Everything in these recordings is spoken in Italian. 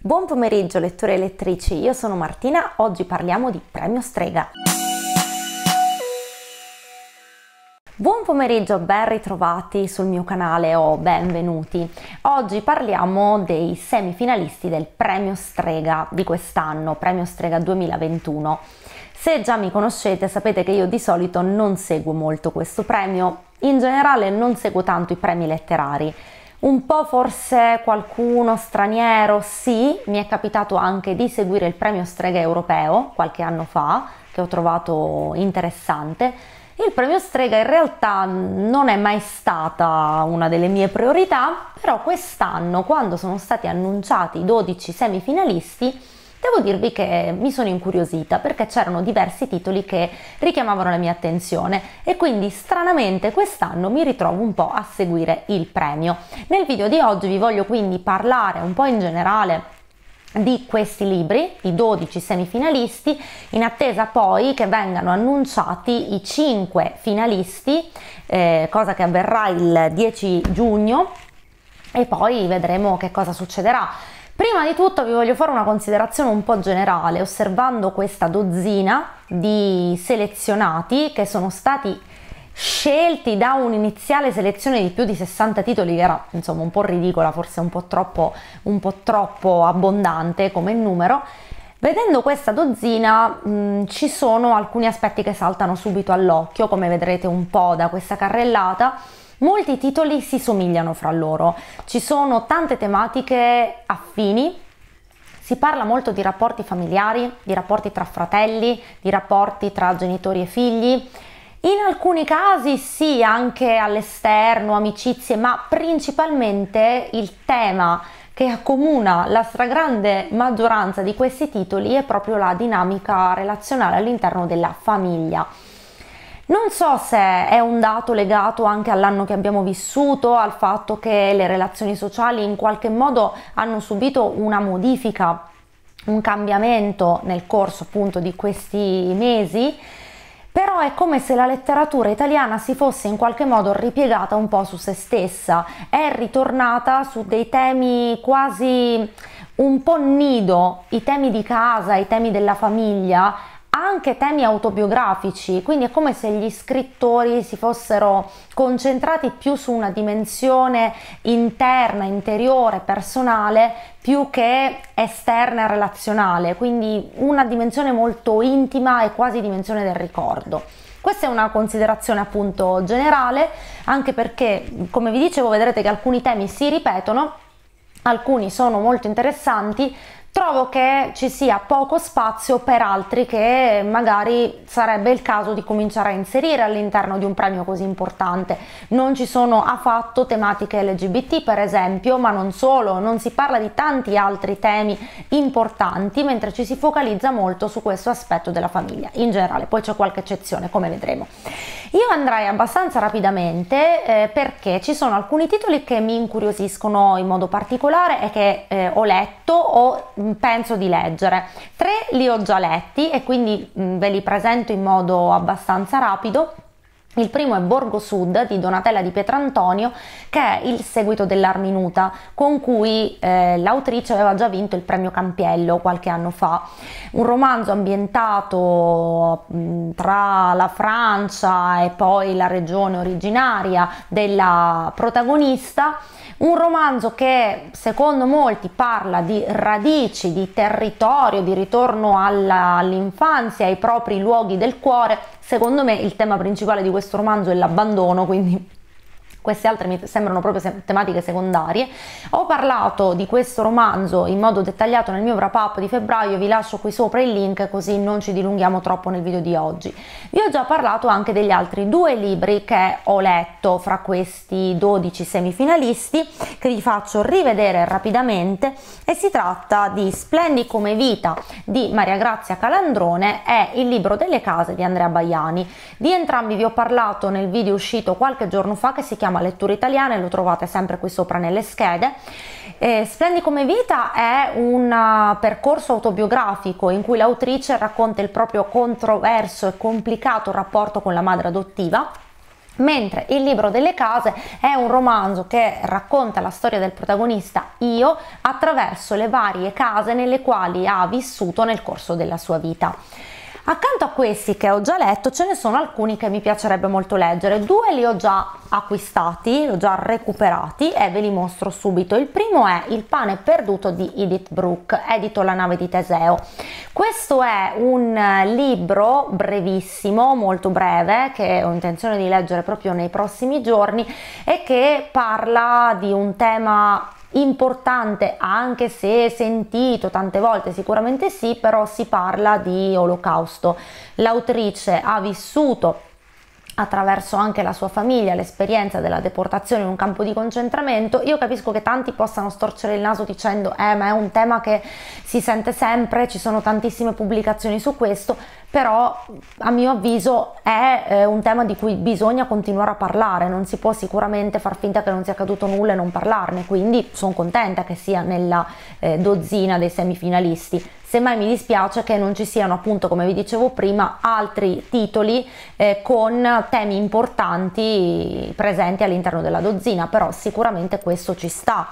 Buon pomeriggio lettori e lettrici, io sono Martina, oggi parliamo di Premio Strega. Buon pomeriggio, ben ritrovati sul mio canale o benvenuti. Oggi parliamo dei semifinalisti del Premio Strega di quest'anno, Premio Strega 2021. Se già mi conoscete sapete che io di solito non seguo molto questo premio, in generale non seguo tanto i premi letterari. Un po' forse qualcuno straniero, sì, mi è capitato anche di seguire il Premio Strega europeo qualche anno fa, che ho trovato interessante. Il Premio Strega in realtà non è mai stata una delle mie priorità, però quest'anno, quando sono stati annunciati i 12 semifinalisti, devo dirvi che mi sono incuriosita perché c'erano diversi titoli che richiamavano la mia attenzione e quindi stranamente quest'anno mi ritrovo un po' a seguire il premio. Nel video di oggi vi voglio quindi parlare un po' in generale di questi libri, i 12 semifinalisti, in attesa poi che vengano annunciati i 5 finalisti, cosa che avverrà il 10 giugno e poi vedremo che cosa succederà. Prima di tutto vi voglio fare una considerazione un po' generale, osservando questa dozzina di selezionati che sono stati scelti da un'iniziale selezione di più di 60 titoli, che era insomma un po' ridicola, forse un po' troppo abbondante come numero. Vedendo questa dozzina ci sono alcuni aspetti che saltano subito all'occhio, come vedrete un po' da questa carrellata. Molti titoli si somigliano fra loro, ci sono tante tematiche affini, si parla molto di rapporti familiari, di rapporti tra fratelli, di rapporti tra genitori e figli, in alcuni casi sì anche all'esterno, amicizie, ma principalmente il tema che accomuna la stragrande maggioranza di questi titoli è proprio la dinamica relazionale all'interno della famiglia. Non so se è un dato legato anche all'anno che abbiamo vissuto, al fatto che le relazioni sociali in qualche modo hanno subito una modifica, un cambiamento nel corso appunto di questi mesi, però è come se la letteratura italiana si fosse in qualche modo ripiegata un po' su se stessa, è ritornata su dei temi quasi un po' nido, i temi di casa, i temi della famiglia, anche temi autobiografici, quindi è come se gli scrittori si fossero concentrati più su una dimensione interna, interiore, personale, più che esterna e relazionale, quindi una dimensione molto intima e quasi dimensione del ricordo. Questa è una considerazione appunto generale, anche perché, come vi dicevo, vedrete che alcuni temi si ripetono, alcuni sono molto interessanti. Trovo che ci sia poco spazio per altri che magari sarebbe il caso di cominciare a inserire all'interno di un premio così importante. Non ci sono affatto tematiche LGBT per esempio, ma non solo, non si parla di tanti altri temi importanti, mentre ci si focalizza molto su questo aspetto della famiglia in generale, poi c'è qualche eccezione come vedremo. Io andrei abbastanza rapidamente perché ci sono alcuni titoli che mi incuriosiscono in modo particolare e che ho letto o penso di leggere. 3 li ho già letti e quindi ve li presento in modo abbastanza rapido. Il primo è Borgo Sud di Donatella Di Pietrantonio, che è il seguito dell'Arminuta, con cui l'autrice aveva già vinto il premio Campiello qualche anno fa. Un romanzo ambientato tra la Francia e poi la regione originaria della protagonista. Un romanzo che secondo molti parla di radici, di territorio, di ritorno all'infanzia, ai propri luoghi del cuore. Secondo me il tema principale di questo romanzo è l'abbandono, quindi queste altre mi sembrano proprio tematiche secondarie. Ho parlato di questo romanzo in modo dettagliato nel mio wrap-up di febbraio, vi lascio qui sopra il link così non ci dilunghiamo troppo nel video di oggi. Vi ho già parlato anche degli altri 2 libri che ho letto fra questi 12 semifinalisti, che vi faccio rivedere rapidamente, e si tratta di Splendi come vita di Maria Grazia Calandrone e Il libro delle case di Andrea Baiani. Di entrambi vi ho parlato nel video uscito qualche giorno fa che si chiama Letture italiane, lo trovate sempre qui sopra nelle schede. Splendi come vita è un percorso autobiografico in cui l'autrice racconta il proprio controverso e complicato rapporto con la madre adottiva, Mentre Il libro delle case è un romanzo che racconta la storia del protagonista Io attraverso le varie case nelle quali ha vissuto nel corso della sua vita. Accanto a questi che ho già letto ce ne sono alcuni che mi piacerebbe molto leggere. 2 li ho già acquistati, li ho già recuperati e ve li mostro subito. Il primo è Il pane perduto di Edith Bruck, edito La nave di Teseo. Questo è un libro brevissimo, molto breve, che ho intenzione di leggere proprio nei prossimi giorni e che parla di un tema importante, anche se sentito tante volte, sicuramente sì, però si parla di Olocausto. L'autrice ha vissuto attraverso anche la sua famiglia l'esperienza della deportazione in un campo di concentramento. Io capisco che tanti possano storcere il naso dicendo ma è un tema che si sente sempre, ci sono tantissime pubblicazioni su questo, però a mio avviso è un tema di cui bisogna continuare a parlare, non si può sicuramente far finta che non sia accaduto nulla e non parlarne, quindi sono contenta che sia nella dozzina dei semifinalisti. Semmai mi dispiace che non ci siano, appunto, come vi dicevo prima, altri titoli con temi importanti presenti all'interno della dozzina, però sicuramente questo ci sta.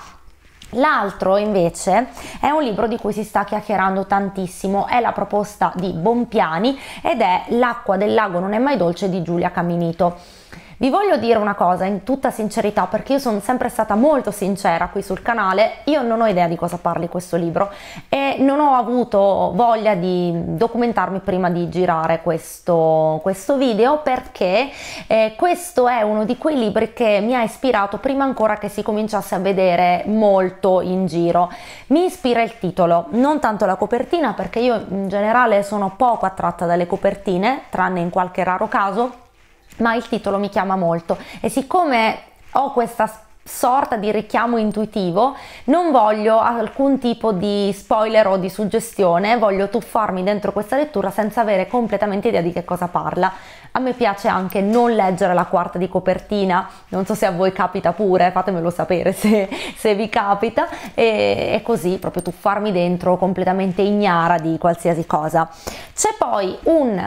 L'altro invece è un libro di cui si sta chiacchierando tantissimo, è La proposta di Bompiani ed è L'acqua del lago non è mai dolce di Giulia Caminito. Vi voglio dire una cosa in tutta sincerità, perché io sono sempre stata molto sincera qui sul canale. Io non ho idea di cosa parli questo libro e non ho avuto voglia di documentarmi prima di girare questo video, perché questo è uno di quei libri che mi ha ispirato prima ancora che si cominciasse a vedere molto in giro. Mi ispira il titolo, non tanto la copertina, perché io in generale sono poco attratta dalle copertine, tranne in qualche raro caso, ma il titolo mi chiama molto e siccome ho questa sorta di richiamo intuitivo, non voglio alcun tipo di spoiler o di suggestione, voglio tuffarmi dentro questa lettura senza avere completamente idea di che cosa parla. A me piace anche non leggere la quarta di copertina, non so se a voi capita pure, fatemelo sapere se vi capita, e così proprio tuffarmi dentro completamente ignara di qualsiasi cosa. C'è poi un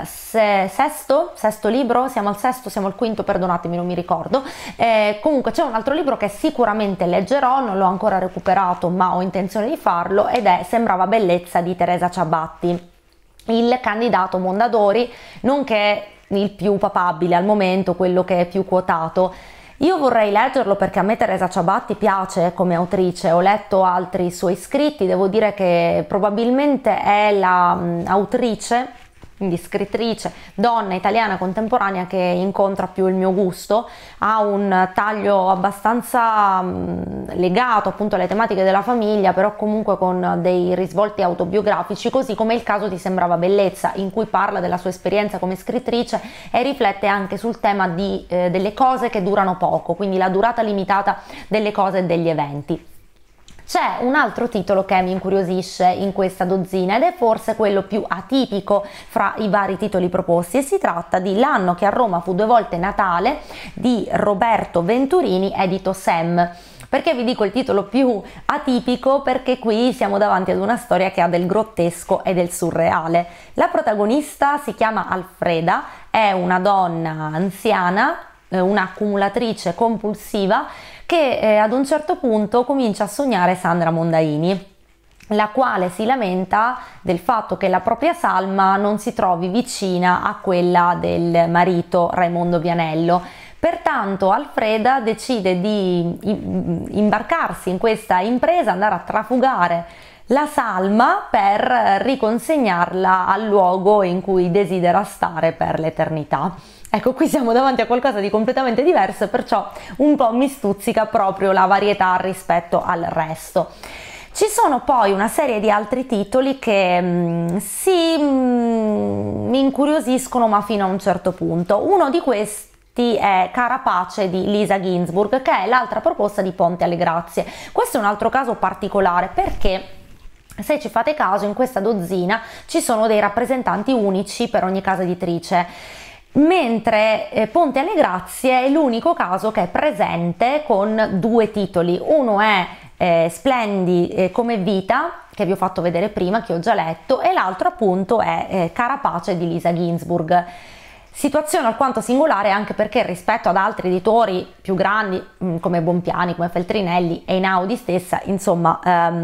sesto libro, siamo al sesto, siamo al quinto, perdonatemi, non mi ricordo, comunque c'è un altro libro che sicuramente leggerò, non l'ho ancora recuperato ma ho intenzione di farlo, ed è Sembrava bellezza di Teresa Ciabatti, il candidato Mondadori, nonché il più papabile al momento, quello che è più quotato. Io vorrei leggerlo perché a me Teresa Ciabatti piace come autrice, ho letto altri suoi scritti, devo dire che probabilmente è la autrice, quindi scrittrice, donna italiana contemporanea che incontra più il mio gusto. Ha un taglio abbastanza legato appunto alle tematiche della famiglia, però comunque con dei risvolti autobiografici, così come il caso di Sembrava bellezza, in cui parla della sua esperienza come scrittrice e riflette anche sul tema delle cose che durano poco, quindi la durata limitata delle cose e degli eventi. C'è un altro titolo che mi incuriosisce in questa dozzina ed è forse quello più atipico fra i vari titoli proposti, e si tratta di L'anno che a Roma fu 2 volte Natale di Roberto Venturini, edito Sam. Perché vi dico il titolo più atipico? Perché qui siamo davanti ad una storia che ha del grottesco e del surreale. La protagonista si chiama Alfreda, è una donna anziana, un'accumulatrice compulsiva, che ad un certo punto comincia a sognare Sandra Mondaini, la quale si lamenta del fatto che la propria salma non si trovi vicina a quella del marito Raimondo Vianello. Pertanto Alfreda decide di imbarcarsi in questa impresa, andare a trafugare la salma per riconsegnarla al luogo in cui desidera stare per l'eternità. Ecco, qui siamo davanti a qualcosa di completamente diverso, perciò un po' mi stuzzica proprio la varietà rispetto al resto. Ci sono poi una serie di altri titoli che mi incuriosiscono, ma fino a un certo punto. Uno di questi è Carapace di Lisa Ginsburg, che è l'altra proposta di Ponte alle Grazie. Questo è un altro caso particolare perché, se ci fate caso, in questa dozzina ci sono dei rappresentanti unici per ogni casa editrice, mentre Ponte alle Grazie è l'unico caso che è presente con 2 titoli. Uno è Splendi come vita, che vi ho fatto vedere prima, che ho già letto, e l'altro appunto è Carapace di Lisa Ginsburg. Situazione alquanto singolare anche perché rispetto ad altri editori più grandi come Bompiani, come Feltrinelli e Einaudi stessa, insomma,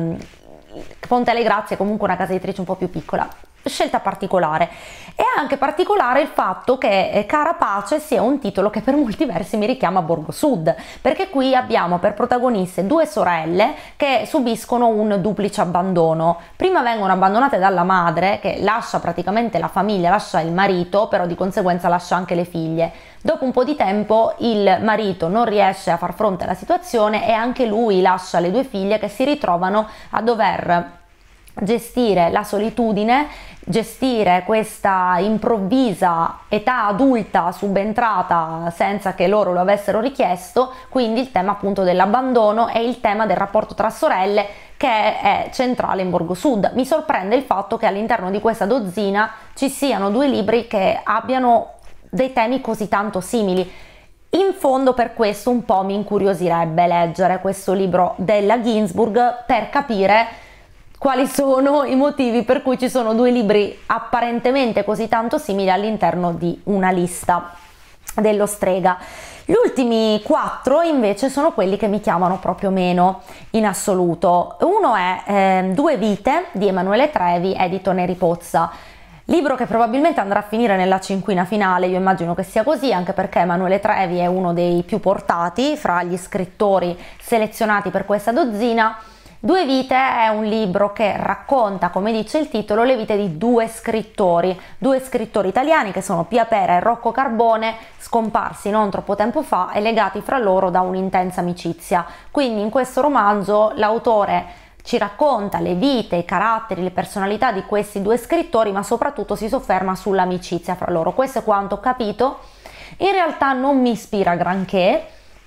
Ponte alle Grazie è comunque una casa editrice un po' più piccola. Scelta particolare. È anche particolare il fatto che Carapace sia un titolo che per molti versi mi richiama Borgo Sud, perché qui abbiamo per protagoniste due sorelle che subiscono un duplice abbandono. Prima vengono abbandonate dalla madre, che lascia praticamente la famiglia, lascia il marito, però di conseguenza lascia anche le figlie. Dopo un po' di tempo il marito non riesce a far fronte alla situazione e anche lui lascia le due figlie che si ritrovano a dover gestire la solitudine, gestire questa improvvisa età adulta subentrata senza che loro lo avessero richiesto, quindi il tema appunto dell'abbandono e il tema del rapporto tra sorelle che è centrale in Borgo Sud. Mi sorprende il fatto che all'interno di questa dozzina ci siano due libri che abbiano dei temi così tanto simili. In fondo per questo un po' mi incuriosirebbe leggere questo libro della Ginsburg per capire quali sono i motivi per cui ci sono due libri apparentemente così tanto simili all'interno di una lista dello Strega. Gli ultimi 4 invece sono quelli che mi chiamano proprio meno in assoluto. Uno è Due vite di Emanuele Trevi, edito Neri Pozza. Libro che probabilmente andrà a finire nella cinquina finale, io immagino che sia così, anche perché Emanuele Trevi è uno dei più portati fra gli scrittori selezionati per questa dozzina. Due vite è un libro che racconta, come dice il titolo, le vite di due scrittori italiani che sono Pia Pera e Rocco Carbone, scomparsi non troppo tempo fa e legati fra loro da un'intensa amicizia. Quindi in questo romanzo l'autore ci racconta le vite, i caratteri, le personalità di questi due scrittori, ma soprattutto si sofferma sull'amicizia fra loro. Questo è quanto ho capito. In realtà non mi ispira granché,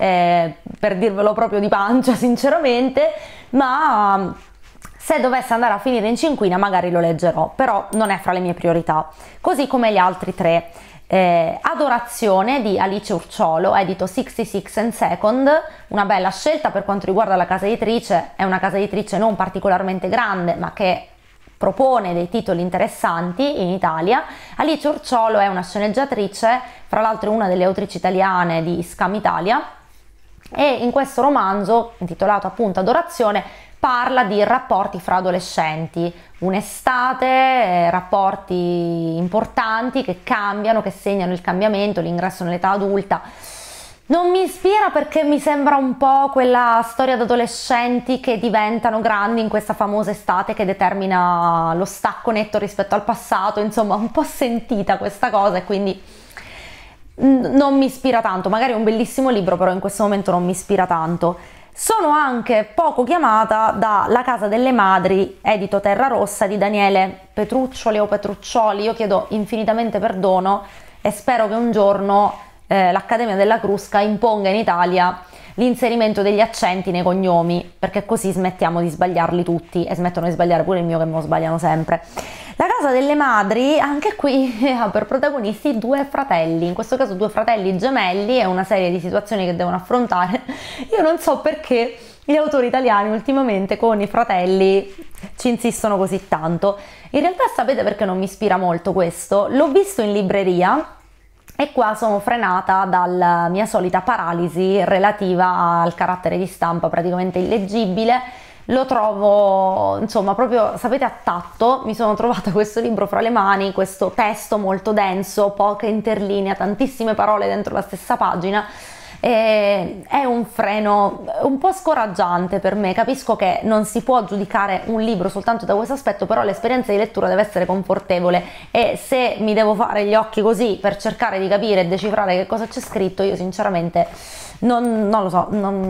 per dirvelo proprio di pancia sinceramente, ma se dovesse andare a finire in cinquina magari lo leggerò, però non è fra le mie priorità, così come gli altri 3. Adorazione di Alice Urciolo, edito 66 and Second, una bella scelta per quanto riguarda la casa editrice. È una casa editrice non particolarmente grande ma che propone dei titoli interessanti in Italia. Alice Urciolo è una sceneggiatrice, fra l'altro una delle autrici italiane di Scam Italia, e in questo romanzo intitolato appunto Adorazione parla di rapporti fra adolescenti, un'estate, rapporti importanti che cambiano, che segnano il cambiamento, l'ingresso nell'età adulta. Non mi ispira perché mi sembra un po' quella storia di adolescenti che diventano grandi in questa famosa estate che determina lo stacco netto rispetto al passato, insomma un po' sentita questa cosa e quindi non mi ispira tanto. Magari è un bellissimo libro, però in questo momento non mi ispira tanto. Sono anche poco chiamata da La casa delle madri, edito Terra Rossa, di Daniele Petruccioli o Petruccioli. Io chiedo infinitamente perdono e spero che un giorno l'Accademia della Crusca imponga in Italia l'inserimento degli accenti nei cognomi, perché così smettiamo di sbagliarli tutti e smettono di sbagliare pure il mio, che me lo sbagliano sempre. La casa delle madri, anche qui ha per protagonisti due fratelli, in questo caso due fratelli gemelli, e una serie di situazioni che devono affrontare. Io non so perché gli autori italiani ultimamente con i fratelli ci insistono così tanto. In realtà sapete perché non mi ispira molto questo? L'ho visto in libreria e qua sono frenata dalla mia solita paralisi relativa al carattere di stampa praticamente illeggibile. Lo trovo, insomma, proprio, sapete, a tatto. Mi sono trovata questo libro fra le mani, questo testo molto denso, poche interlinea, tantissime parole dentro la stessa pagina. È un freno un po' scoraggiante per me. Capisco che non si può giudicare un libro soltanto da questo aspetto, però l'esperienza di lettura deve essere confortevole e se mi devo fare gli occhi così per cercare di capire e decifrare che cosa c'è scritto, io sinceramente non lo so.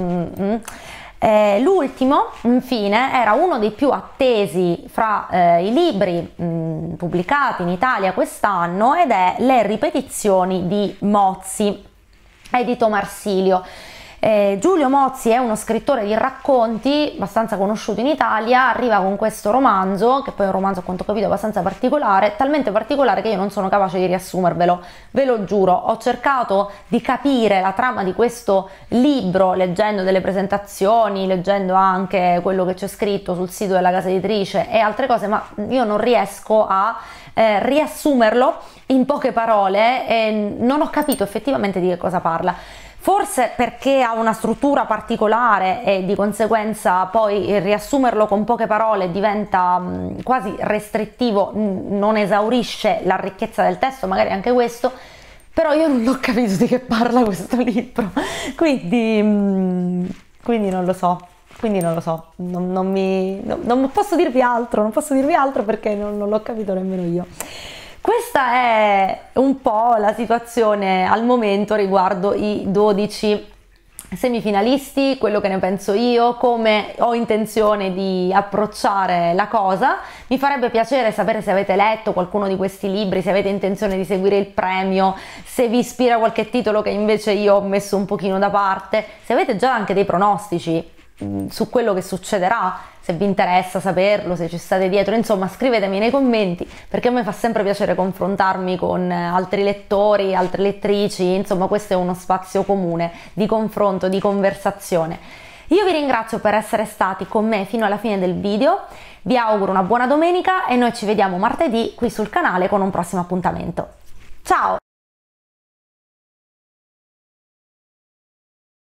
L'ultimo, infine, era uno dei più attesi fra i libri pubblicati in Italia quest'anno ed è Le ripetizioni di Mozzi, edito Marsilio. Giulio Mozzi è uno scrittore di racconti abbastanza conosciuto in Italia, arriva con questo romanzo, che poi è un romanzo a quanto ho capito abbastanza particolare, talmente particolare che io non sono capace di riassumervelo, ve lo giuro. Ho cercato di capire la trama di questo libro leggendo delle presentazioni, leggendo anche quello che c'è scritto sul sito della casa editrice e altre cose, ma io non riesco a riassumerlo in poche parole e non ho capito effettivamente di che cosa parla. Forse perché ha una struttura particolare e di conseguenza poi riassumerlo con poche parole diventa quasi restrittivo, non esaurisce la ricchezza del testo, magari anche questo, però io non ho capito di che parla questo libro, quindi non lo so. Non posso dirvi altro, perché non l'ho capito nemmeno io. Questa è un po' la situazione al momento riguardo i 12 semifinalisti, quello che ne penso io, come ho intenzione di approcciare la cosa. Mi farebbe piacere sapere se avete letto qualcuno di questi libri, se avete intenzione di seguire il premio, se vi ispira qualche titolo che invece io ho messo un pochino da parte, se avete già anche dei pronostici su quello che succederà, se vi interessa saperlo, se ci state dietro, insomma scrivetemi nei commenti, perché a me fa sempre piacere confrontarmi con altri lettori, altre lettrici, insomma questo è uno spazio comune di confronto, di conversazione. Io vi ringrazio per essere stati con me fino alla fine del video, vi auguro una buona domenica e noi ci vediamo martedì qui sul canale con un prossimo appuntamento. Ciao!